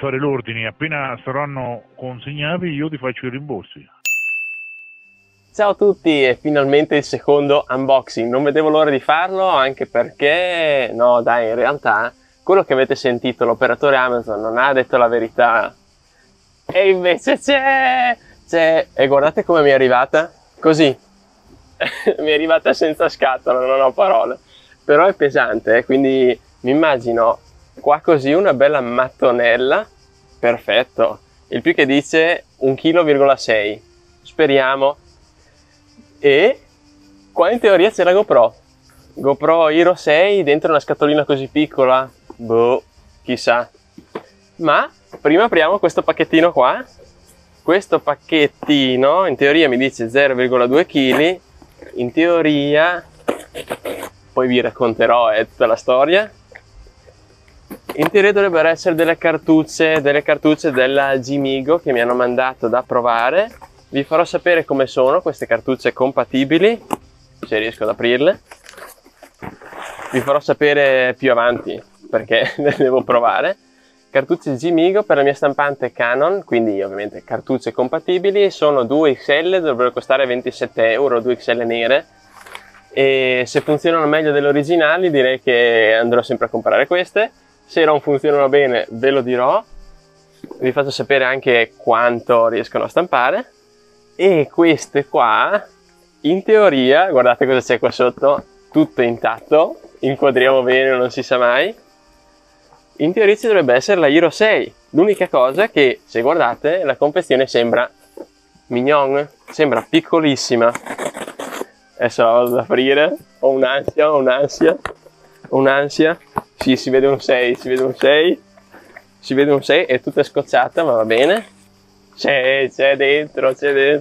fare l'ordine, appena saranno consegnati io ti faccio i rimborsi. Ciao a tutti e finalmente il secondo unboxing, non vedevo l'ora di farlo anche perché, no dai, in realtà quello che avete sentito, l'operatore Amazon non ha detto la verità e invece c'è, e guardate come mi è arrivata, così, mi è arrivata senza scatola, non ho parole, però è pesante, quindi mi immagino qua così una bella mattonella, perfetto, il più che dice 1,6 kg, speriamo. E qua in teoria c'è la GoPro Hero 6 dentro una scatolina così piccola, boh, chissà. Ma prima apriamo questo pacchettino qua. Questo pacchettino in teoria mi dice 0,2 kg, in teoria, poi vi racconterò tutta la storia. In teoria dovrebbero essere delle cartucce della Gmigo che mi hanno mandato da provare. Vi farò sapere come sono queste cartucce compatibili, se riesco ad aprirle. Vi farò sapere più avanti perché le devo provare. Cartucce Gmigo per la mia stampante Canon, quindi ovviamente cartucce compatibili. Sono 2XL, dovrebbero costare 27 euro, 2XL nere. E se funzionano meglio delle originali direi che andrò sempre a comprare queste. Se non funzionano bene ve lo dirò. Vi faccio sapere anche quanto riescono a stampare. E queste qua, in teoria, guardate cosa c'è qua sotto, tutto intatto, inquadriamo bene, non si sa mai. In teoria ci dovrebbe essere la Hero 6, l'unica cosa è che, se guardate, la confezione sembra mignon, sembra piccolissima. Adesso la vado ad aprire, ho un'ansia, sì, si vede un 6, si vede un 6, è tutta scocciata, ma va bene. C'è dentro.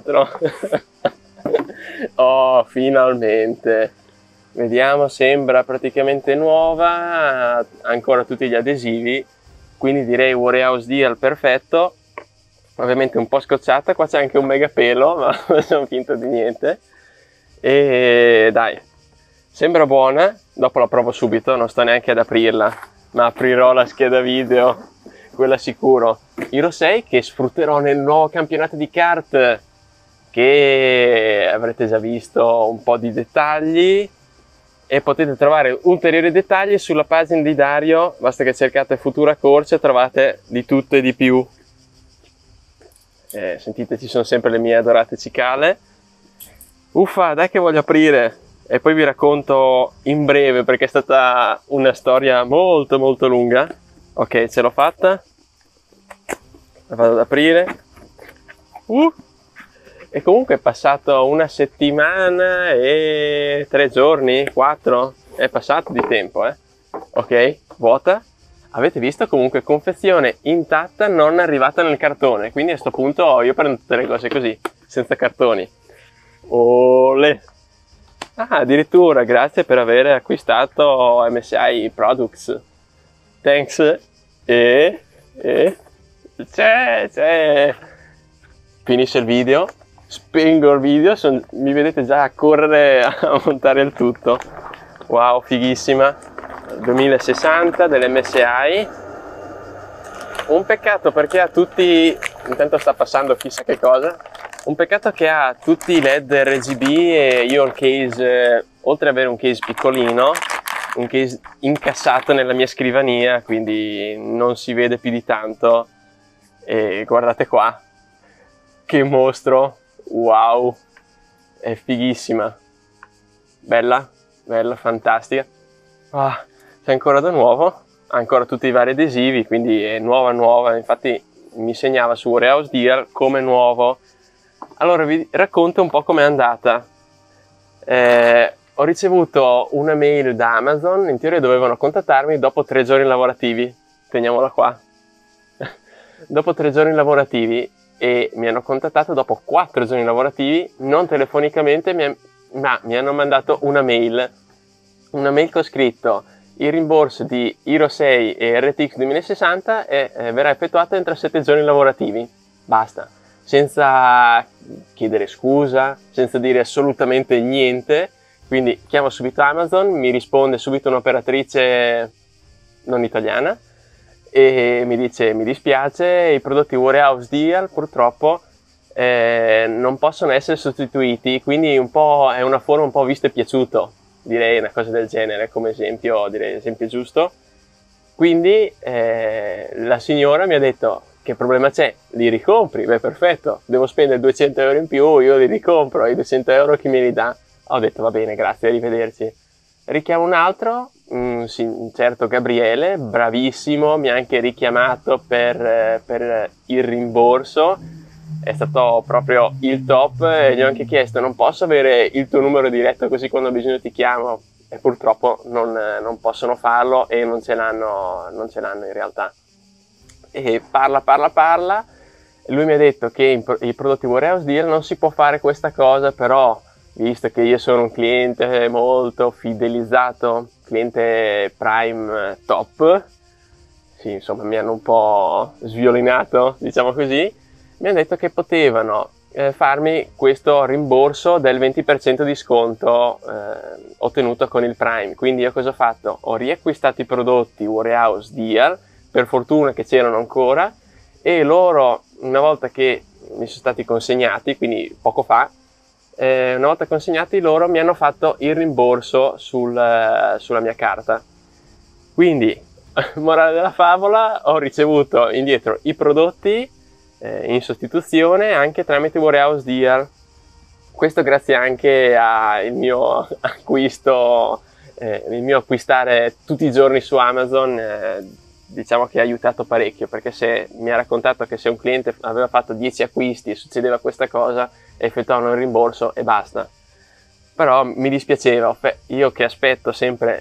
Oh, finalmente. Vediamo, sembra praticamente nuova, ancora tutti gli adesivi, quindi direi Warehouse Deal perfetto. Ovviamente un po' scocciata, qua c'è anche un mega pelo, ma facciamo finta di niente. E dai, sembra buona, dopo la provo subito, non sto neanche ad aprirla, ma aprirò la scheda video, quella sicuro. Hero 6 che sfrutterò nel nuovo campionato di kart, che avrete già visto un po' di dettagli e potete trovare ulteriori dettagli sulla pagina di Dario, basta che cercate Futura Corsa, trovate di tutto e di più. Sentite, ci sono sempre le mie adorate cicale. Uffa, dai che voglio aprire e poi vi racconto in breve perché è stata una storia molto lunga. Ok, ce l'ho fatta. La vado ad aprire. E comunque è passato una settimana e 3 giorni, 4, è passato di tempo, ok, vuota. Avete visto comunque confezione intatta, non arrivata nel cartone, quindi a questo punto io prendo tutte le cose così, senza cartoni. Olè! Ah, addirittura grazie per aver acquistato MSI Products, thanks. E c'è, finisce il video, spengo il video, mi vedete già correre a montare il tutto. Wow, fighissima, 2060 dell'MSI. Un peccato perché ha tutti, intanto sta passando chissà che cosa, un peccato che ha tutti i LED RGB e io il case, oltre ad avere un case piccolino, un case incassato nella mia scrivania, quindi non si vede più di tanto. E guardate qua, che mostro, wow, è fighissima, bella, fantastica. Ah, c'è ancora da nuovo, ha ancora tutti i vari adesivi, quindi è nuova, infatti mi segnava su Warehouse Deal come nuovo. Allora vi racconto un po' com'è andata. Ho ricevuto una mail da Amazon, in teoria dovevano contattarmi dopo 3 giorni lavorativi, teniamola qua, dopo 3 giorni lavorativi, e mi hanno contattato dopo 4 giorni lavorativi, non telefonicamente, ma mi hanno mandato una mail con scritto: il rimborso di Hero 6 e RTX 2060 verrà effettuato entro 7 giorni lavorativi, basta, senza chiedere scusa, senza dire assolutamente niente. Quindi chiamo subito Amazon, mi risponde subito un'operatrice non italiana e mi dice: mi dispiace, i prodotti Warehouse Deal purtroppo non possono essere sostituiti, quindi un po' è una forma un po' visto e piaciuto, direi una cosa del genere, come esempio, direi esempio giusto. Quindi la signora mi ha detto: che problema c'è? Li ricompri? Beh, perfetto, devo spendere 200 euro in più, io li ricompro, i 200 euro chi me li dà? Ho detto: va bene, grazie, arrivederci. Richiamo un altro, sì, certo Gabriele, bravissimo, mi ha anche richiamato per il rimborso, è stato proprio il top, e gli ho anche chiesto: non posso avere il tuo numero diretto così quando ho bisogno ti chiamo? E purtroppo non possono farlo e non ce l'hanno in realtà. E parla, lui mi ha detto che i prodotti Warehouse Deal non si può fare questa cosa, però visto che io sono un cliente molto fidelizzato, cliente Prime top, sì, insomma mi hanno un po' sviolinato, diciamo così, mi hanno detto che potevano farmi questo rimborso del 20% di sconto ottenuto con il Prime. Quindi io cosa ho fatto? Ho riacquistato i prodotti Warehouse Deal, per fortuna che c'erano ancora, e loro, una volta che mi sono stati consegnati, quindi poco fa, una volta consegnati loro mi hanno fatto il rimborso sulla mia carta. Quindi, morale della favola, ho ricevuto indietro i prodotti in sostituzione anche tramite Warehouse Deal. Questo grazie anche al mio acquisto, il mio acquistare tutti i giorni su Amazon, diciamo che ha aiutato parecchio, perché se mi ha raccontato che se un cliente aveva fatto 10 acquisti e succedeva questa cosa, effettuavano il rimborso e basta. Però mi dispiaceva, io che aspetto sempre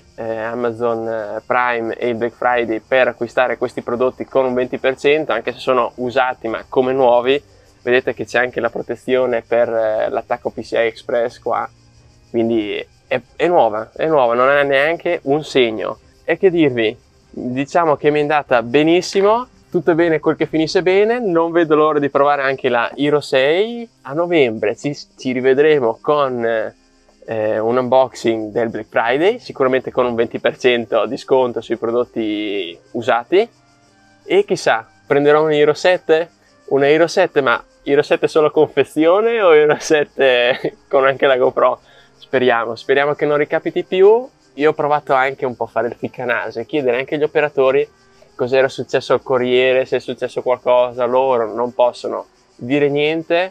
Amazon Prime e il Black Friday per acquistare questi prodotti con un 20%, anche se sono usati ma come nuovi, vedete che c'è anche la protezione per l'attacco PCI Express qua, quindi è nuova, non ha neanche un segno. E che dirvi, diciamo che mi è andata benissimo, tutto bene quel che finisce bene, non vedo l'ora di provare anche la Hero 6. A novembre ci rivedremo con un unboxing del Black Friday, sicuramente con un 20% di sconto sui prodotti usati, e chissà, prenderò un Hero 7? Una Hero 7, ma Hero 7 solo confezione o Hero 7 con anche la GoPro? Speriamo che non ricapiti più. Io ho provato anche un po' a fare il ficcanaso e chiedere anche agli operatori cos'era successo al corriere, se è successo qualcosa. Loro non possono dire niente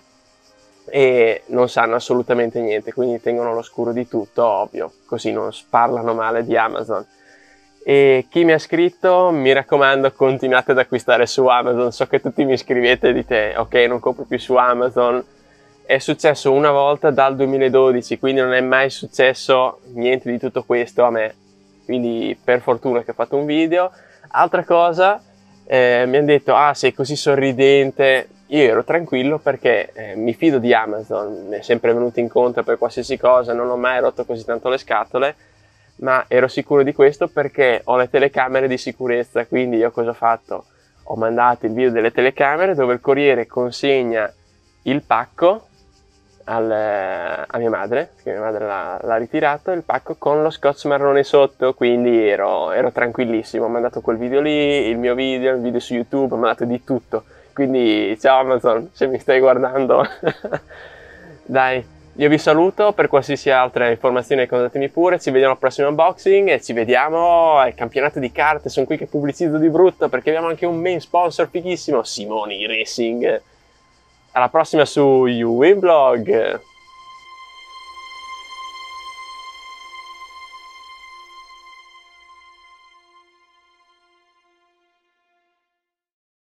e non sanno assolutamente niente, quindi tengono all'oscuro di tutto, ovvio, così non parlano male di Amazon. E chi mi ha scritto, mi raccomando, continuate ad acquistare su Amazon. So che tutti mi scrivete e dite: ok, non compro più su Amazon. È successo una volta dal 2012, quindi non è mai successo niente di tutto questo a me, quindi per fortuna che ho fatto un video. Altra cosa, mi hanno detto: ah, sei così sorridente. Io ero tranquillo perché mi fido di Amazon, mi è sempre venuto incontro per qualsiasi cosa, non ho mai rotto così tanto le scatole, ma ero sicuro di questo perché ho le telecamere di sicurezza. Quindi io cosa ho fatto? Ho mandato il video delle telecamere dove il corriere consegna il pacco a mia madre, perché mia madre l'ha ritirato, il pacco con lo scotch marrone sotto, quindi ero tranquillissimo. Ho mandato quel video lì, il mio video, il video su YouTube, ho mandato di tutto. Quindi ciao Amazon, se mi stai guardando. Dai, io vi saluto, per qualsiasi altra informazione contattatemi pure, ci vediamo al prossimo unboxing e ci vediamo al campionato di carte. Sono qui che pubblicizzo di brutto perché abbiamo anche un main sponsor fighissimo, Simoni Racing. Alla prossima su YouWinBlog.